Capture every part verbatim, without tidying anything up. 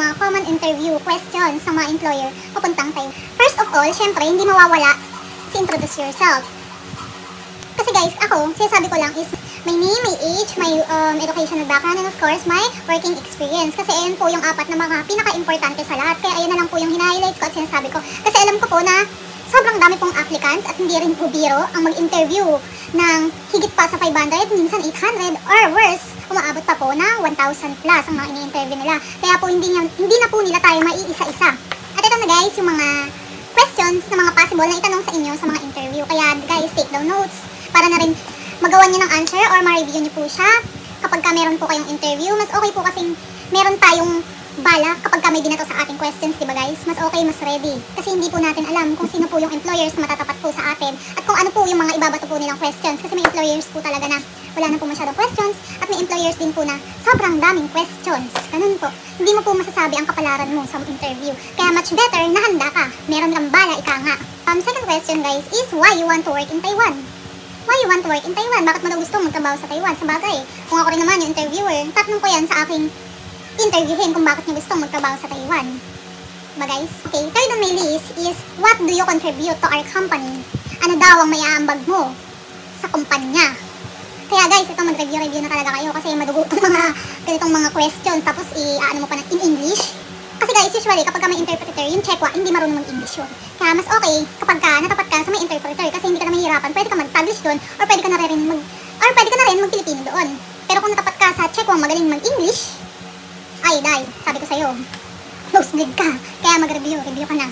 mga common interview questions sa mga employer papuntang tayo. First of all, syempre, hindi mawawala si introduce yourself. Kasi guys, ako, sinasabi ko lang is my name, my age, my um, educational background, and of course, my working experience. Kasi ayun po yung apat na mga pinaka-importante sa lahat. Kaya ayun na lang po yung hina-highlights ko at sinasabi ko. Kasi alam ko po na sobrang dami pong applicants at hindi rin po biro ang mag-interview ng higit pa sa five hundred, minsan eight hundred, or worse, umaabot pa po na one thousand plus ang mga ini-interview nila. Kaya po hindi, niya, hindi na po nila tayo maiisa-isa. At ito na guys, yung mga questions na mga possible na itanong sa inyo sa mga interview. Kaya guys, take down notes para na rin magawa niyo ng answer or ma-review niyo po siya kapag ka meron po kayong interview. Mas okay po kasing meron tayong bala kapag ka may binato sa ating questions, diba guys? Mas okay, mas ready. Kasi hindi po natin alam kung sino po yung employers na matatapat po sa atin at kung ano po yung mga ibabato po nilang questions. Kasi may employers po talaga na wala na po masyadong questions at may employers din po na sobrang daming questions. Ganun po. Hindi mo po masasabi ang kapalaran mo sa interview. Kaya much better na handa ka. Meron kang bala, ika nga. Um, second question guys is why you want to work in Taiwan? Why you want to work in Taiwan? Bakit mo daw gusto magtrabaho sa Taiwan? Sa bagay, kung ako rin naman yung interviewer, tatanong ko yan sa aking interviewin kung bakit niya gusto magtrabaho sa Taiwan. Diba guys? Okay, third on my list is what do you contribute to our company? Ano daw ang may aambag mo sa kumpanya? Kaya guys, ito mag-review-review na talaga kayo kasi madugo itong mga ganitong mga questions tapos i-ano mo pa na in English. Kasi guys, usually kapag ka may interpreter, yung Chekwa, hindi marunong mag-English yun. Kaya mas okay kapag ka natapat ka sa may interpreter kasi hindi ka na mahihirapan, pwede ka mag-Taglish doon or pwede ka na rin mag or pwede ka na rin mag-Pilipino doon. Pero kung natapat ka sa Chekwa magaling mag-English, ay dai, sabi ko sa'yo, nosebleed ka. Kaya mag-review, review ka na.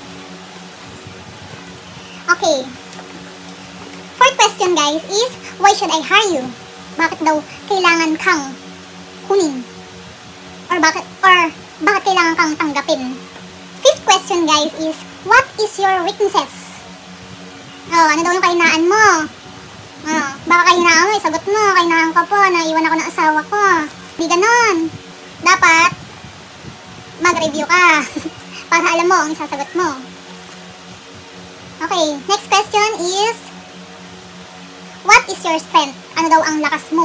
Okay. Fourth question guys is, why should I hire you? Bakit daw kailangan kang kunin? Or bakit, or bakit kailangan kang tanggapin? Fifth question guys is, what is your weaknesses? Oh, ano daw yung kahinaan mo? Oh, baka kahinaan mo, isagot mo, kahinaan ka po, naiwan ako ng asawa ko. Di ganon. Dapat mag-review ka para alam mo ang isasagot mo. Okay, next question is, what is your strength? Ano daw ang lakas mo?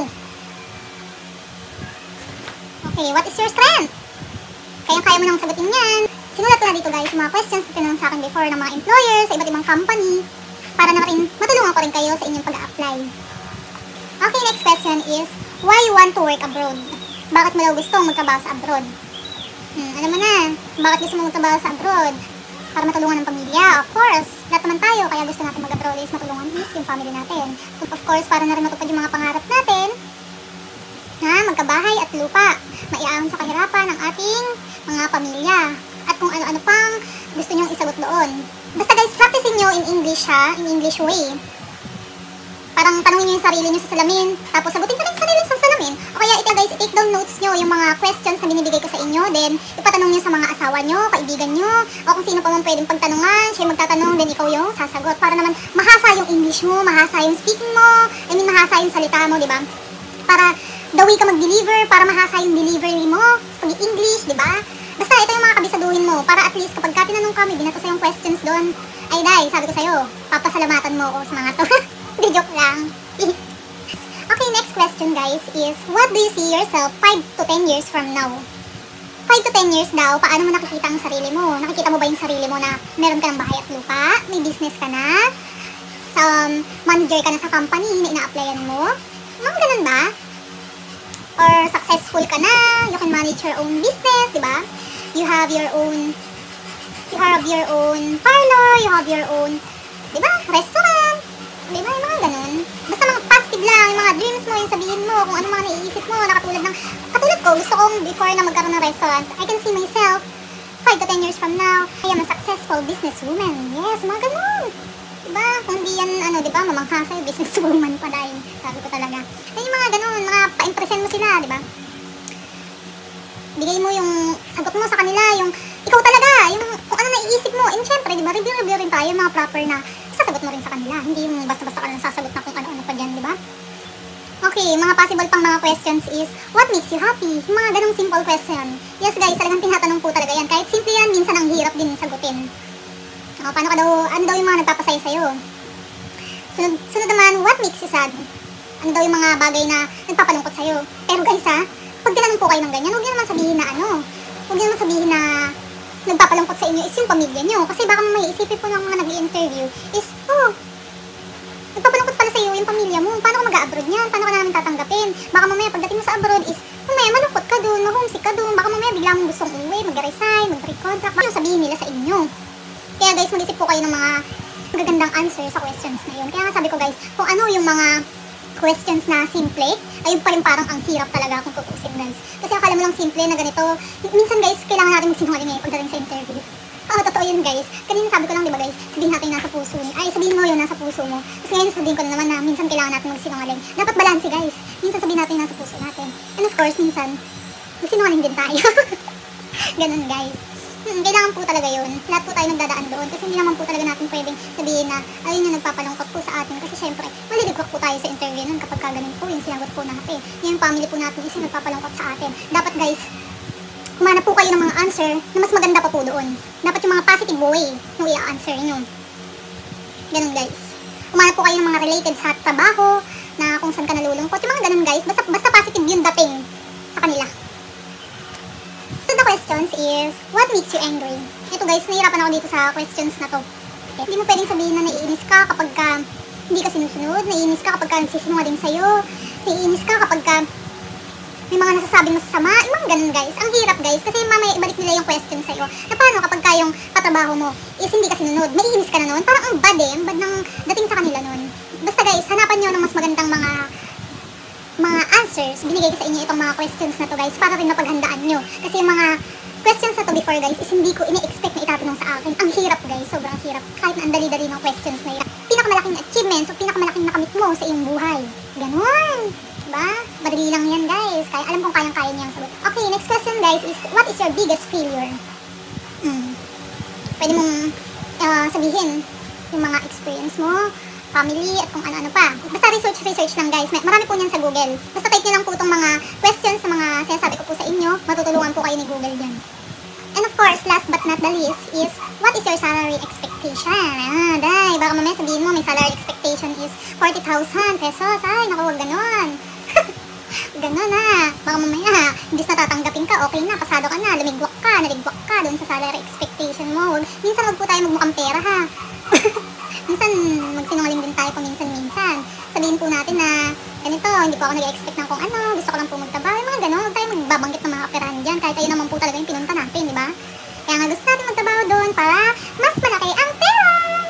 Okay, what is your strength? Kaya-kaya mo nang sagutin yan. Sinulat ko na dito guys mga questions na tinanong sa akin before ng mga employers sa iba't ibang company para na rin matulungan ko rin kayo sa inyong pag-a-apply. Okay, next question is, why you want to work abroad? Bakit mo daw gusto magtrabaho sa abroad? Hmm, alam mo na, bakit gusto mo magtrabaho sa abroad? Para matulungan ng pamilya, of course. Lahat naman tayo, kaya gusto natin mag-abroad is matulungan is yung family natin. Of course, para na rin matupad yung mga pangarap natin na magkabahay at lupa, maiahon sa kahirapan ng ating mga pamilya. At kung ano-ano pang gusto nyong isagot doon. Basta guys, practicein nyo in English ha, in English way. Parang tanungin nyo yung sarili nyo sa salamin, tapos sagutin ko rin sarili sa salamin. O kaya ito guys, i-take down notes nyo yung mga questions na binibigay ko sa inyo. Then, ipatanong nyo sa mga asawa nyo, kaibigan nyo, o kung sino pa man pwedeng pagtanungan, siya magtatanong, then ikaw yung sasagot. Para naman mahasa yung English mo, mahasa yung speaking mo, I mean mahasa yung salita mo, di ba? Para the way ka mag-deliver, para mahasa yung delivery mo, pag-English, di ba? Basta ito yung mga kabisaduhin mo, para at least kapag ka tinanong kami, binato sa yung questions doon, ay dai, sabi ko sa'yo, papasalamatan mo ako sa mga to. Di joke lang. Okay, next question guys is, what do you see yourself five to ten years from now? five to ten years daw, paano mo nakikita ang sarili mo? Nakikita mo ba yung sarili mo na meron ka ng bahay at lupa? May business ka na? Um, manager ka na sa company na ina-applyan mo? Mga ganun ba? Or successful ka na? You can manage your own business, di ba? You have your own, you have your own parlor, you have your own, di ba? Restaurant. Di ba? Yung mga ganun. Basta mga positive lang, yung mga dreams mo, yung sabihin mo, kung ano mga naiisip mo, na katulad ng, katulad ko, gusto kong before na magkaroon ng restaurant, I can see myself, five to ten years from now, I am a successful businesswoman. Yes, mga ganun. Diba? Kung di yan, ano, diba, mamangha sa'yo, businesswoman pa dahil, sabi ko talaga. Ay, yung mga ganun, mga pa-impression mo sila, diba? Bigay mo yung sagot mo sa kanila, yung, ikaw talaga, yung, kung ano naiisip mo, and syempre, diba, review-review rin tayo, mga proper na, sasagot mo rin sa kanila. Hindi yung basta-basta ka lang sasagot na kung ano-ano pa dyan, di ba? Okay, mga possible pang mga questions is, what makes you happy? Yung mga ganong simple question. Yes guys, talagang tinatanong po talaga yan. Kahit simple yan, minsan ang hirap din sagutin. O, paano ka daw, ano daw yung mga nagpapasaya sa'yo? Sunod, sunod naman, what makes you sad? Ano daw yung mga bagay na nagpapalungkot sa'yo? Pero guys ha, pag tinanong po kayo ng ganyan, huwag nyo naman sabihin na ano, huwag niyo naman sabihin na nagpapalungkot sa inyo is yung pamilya niyo. Kasi baka may isipin po ng mga nag-i-interview is, oh, nagpapalungkot pala sa iyo yung pamilya mo. Paano ka mag-a-abroad niyan? Paano ka namin tatanggapin? Baka mamaya pagdating mo sa abroad is, mamaya malungkot ka dun, ma-homesick ka dun. Baka mamaya bigla mong gustong umuwi, mag-resign, mag-recontract. Baka yung sabihin nila sa inyo. Kaya guys, mag-isip po kayo ng mga magagandang answer sa questions na yun. Kaya nga sabi ko guys, kung ano yung mga questions na simple, ayun pa rin parang ang hirap talaga kung tutusin guys. Kasi akala mo lang simple na ganito. Minsan guys, kailangan natin magsinungaling ngayon pagdating sa interview. Oo, totoo yun guys. Kanina sabi ko lang diba guys, sabihin natin yung nasa puso niyo. Ay, sabihin mo yung nasa puso mo. Kasi ngayon sabihin ko na naman na minsan kailangan natin magsinungaling. Dapat balanse guys. Minsan sabihin natin yung nasa puso natin. And of course, minsan, magsinungaling din tayo. Ganun guys. Hmm, kailangan po talaga yun. Lahat po tayo nagdadaan doon. Kasi hindi naman po talaga natin pwedeng sabihin na ayun yung nagpapalungkot po sa atin. Kasi syempre, maliligwak po tayo sa interview nun kapag kaganon po yung sinagot po natin. Yung family po natin is yung nagpapalungkot sa atin. Dapat guys, kumanap po kayo ng mga answer na mas maganda pa po doon. Dapat yung mga positive way yung i-answer nyo. Ganun guys. Kumanap po kayo ng mga related sa trabaho, na kung saan ka nalulungkot. Yung mga ganun guys, basta, basta positive yung dating sa kanila. So the questions is, what makes you angry? Ito guys, nahihirapan ako dito sa questions na to. Okay. Hindi mo pwedeng sabihin na naiinis ka kapag ka hindi ka sinusunod, naiinis ka kapag ka nagsisinungaling sa'yo, naiinis ka kapag ka may mga nasasabing masasama, yung mga ganun guys. Ang hirap guys, kasi mamay balik nila yung question sa'yo. Na paano kapag ka yung katrabaho mo is hindi ka sinunod, maiinis ka na nun, parang ang bad eh, ang bad ng dating sa kanila nun. Basta guys, hanapan nyo ng mas magandang mga mga answers, binigay ko sa inyo itong mga questions na to guys, para rin mapaghandaan nyo. Kasi yung mga questions na to before guys, is hindi ko ini-expect na itatanong sa akin. Ang hirap guys, sobrang hirap. Kahit na ang dali-dali ng questions na yun. Pinakamalaking achievements o pinakamalaking nakamit mo sa iyong buhay. Ganon! Diba? Madali lang yan guys. Kaya alam kong kayang-kaya niyang sagot. Okay, next question guys is, what is your biggest failure? Hmm. Pwede mong uh, sabihin yung mga experience mo, family, at kung ano-ano pa. Basta research-research lang guys. Marami po niyan sa Google. Basta type nyo lang po itong mga questions sa mga sinasabi ko po sa inyo. Matutulungan po kayo ni Google dyan. And of course, last but not the least is, what is your salary expectation? Ah, day, baka mamaya sabihin mo, may salary expectation is forty thousand pesos. Ay, naku, wag ganon. Ganon na. Baka mamaya, imbis na tatanggapin ka, okay na, pasado ka na, lumigwak ka, naligwak ka dun sa salary expectation mo. Minsan wag po tayo magmukhang pera ha. Minsan, magsinungaling din tayo paminsan-minsan. Sabihin po natin na, ganito, hindi po ako nag-expect ng kung ano, gusto ko lang po magtrabaho, yung mga gano'n, huwag tayo magbabanggit ng mga kaperahan dyan, kahit tayo naman po talaga yung pinunta natin, di ba? Kaya nga gusto natin magtrabaho doon para mas malaki ang pera!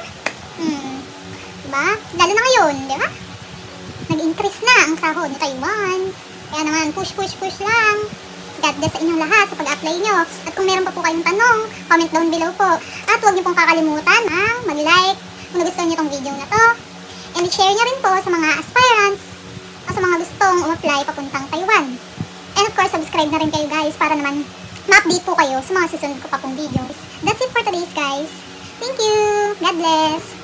Hmm, di ba? Lalo na ngayon, di ba? Nag-increase na ang sahod ni Taiwan. Kaya naman, push, push, push lang. God bless sa inyong lahat sa pag-apply nyo. At kung meron pa po kayong tanong, comment down below po. At huwag nyo pong kakalimutan, ha? Mag-like kung nagustuhan nyo itong video na to. And share nyo rin po sa mga aspirants o sa mga gustong umapply papuntang Taiwan. And of course, subscribe na rin kayo guys para naman ma-update po kayo sa mga susunod ko pa pong videos. That's it for today's guys. Thank you! God bless!